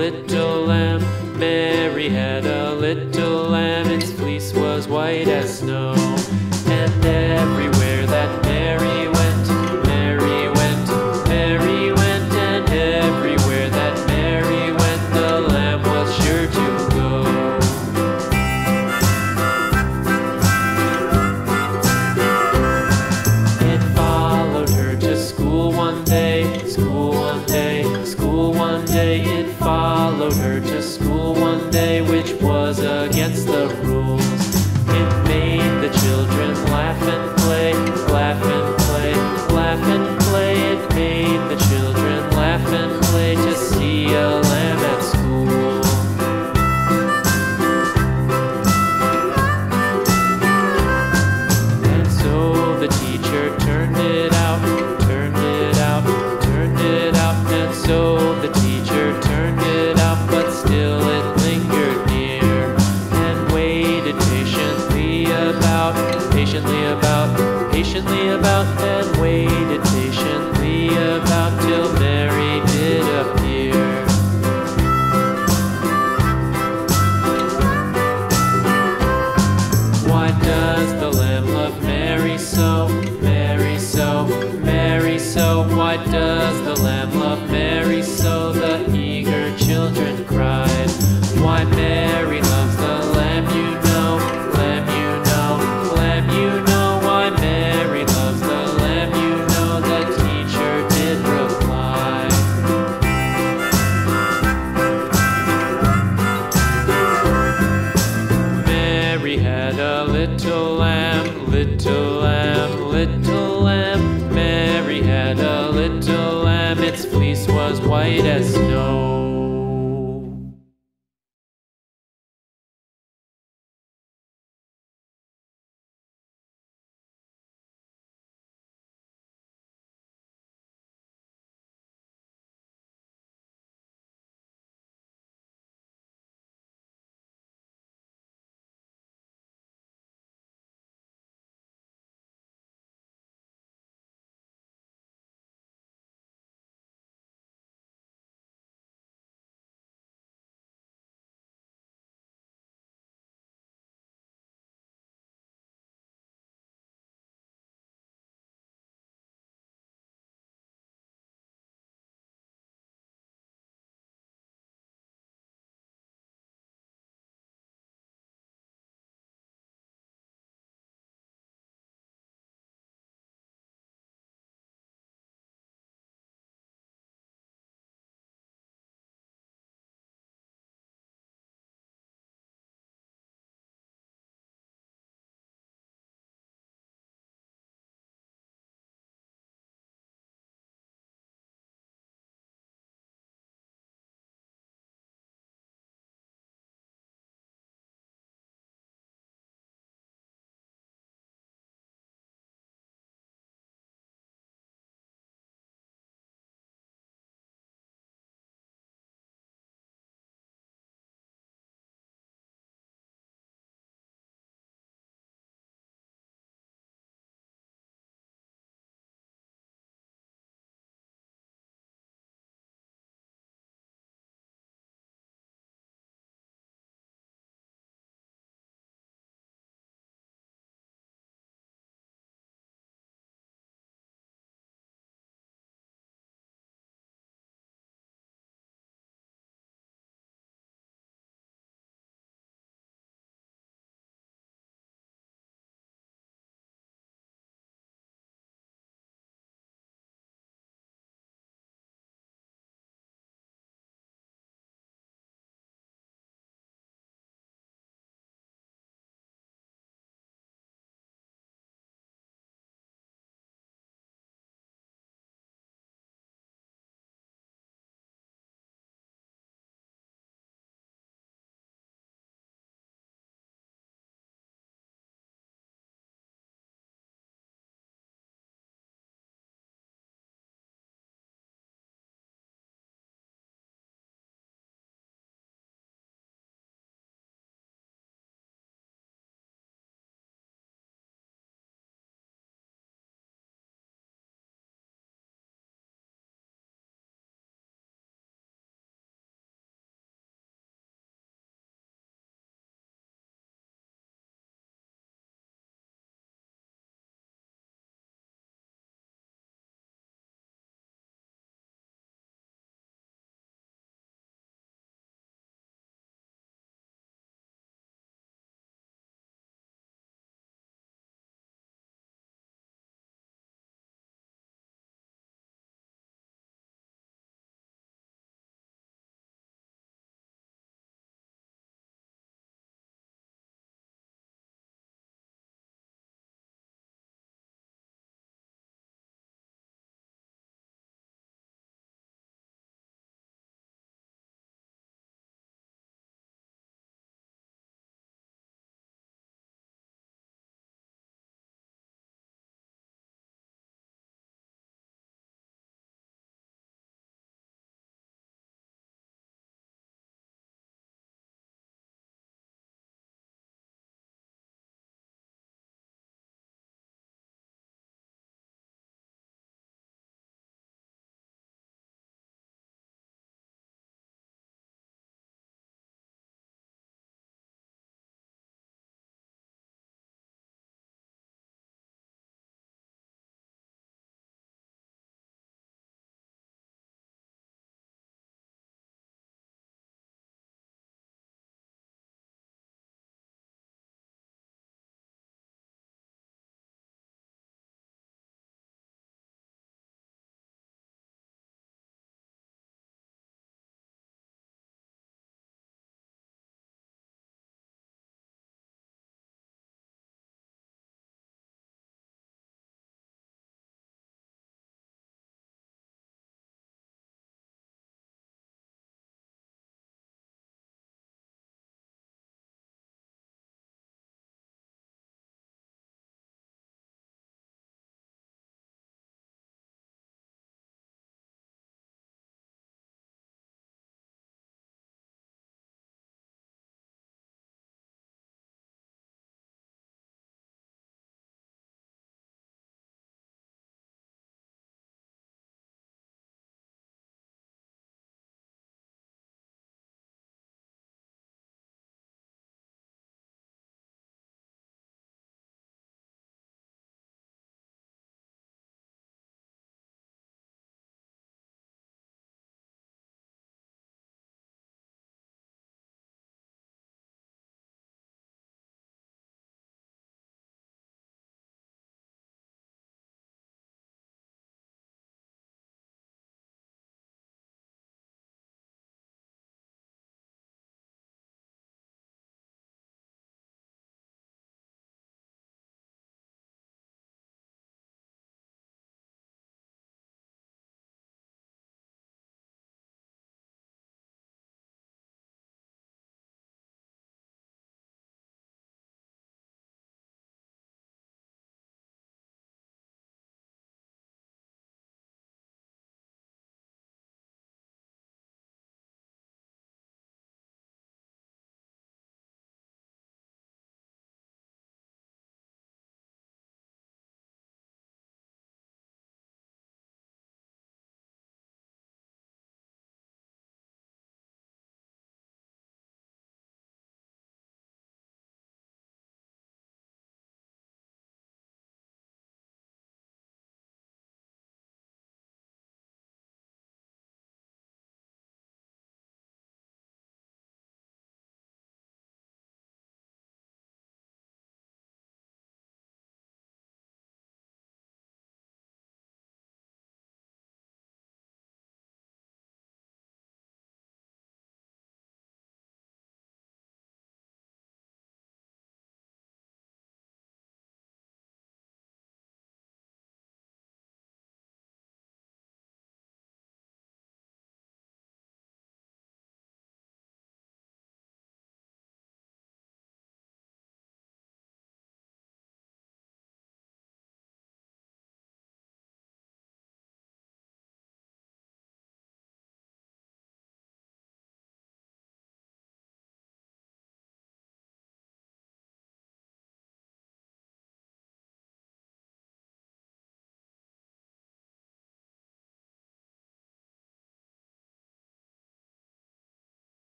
little lamb. Mary had a little lamb, its fleece was white as snow. And everywhere that Mary went, Mary went, Mary went, and everywhere that Mary went, the lamb was sure to go. It followed her to school one day, school one day, school one day. It followed her to school one day, which was against the rules. It made the children laugh and play, laugh and play, laugh and play. It made the children laugh and play to see a lamb at school. And so the teacher turned it out, turned it out, turned it out. And so the teacher turned it out, but still it lingered near and waited patiently about, patiently about, patiently about, and waited patiently about till Mary did appear. Why does the lamb love Mary so, Mary so, Mary so? Why does the lamb love Mary so? The eager children cried. Why Mary loves the lamb, you know, lamb, you know, lamb, you know. Why Mary loves the lamb, you know, the teacher did reply. Mary had a little lamb, little lamb, little lamb. Mary had a little lamb, its fleece was white as snow.